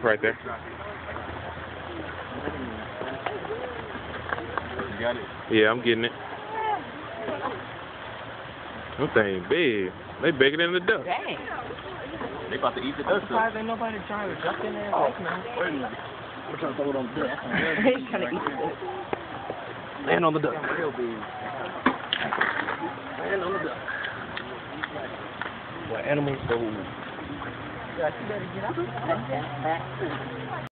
right there. You got it? Yeah, I'm getting it. Them thing big. They bigger than the duck. Dang. They about to eat the duck. Surprised ain't nobody trying to jump in there and take them. Wait a minute. I'm trying to throw it on the duck. He's trying to eat the duck. Land on the duck. Real big. Land on the duck. What animals? So. You better get up.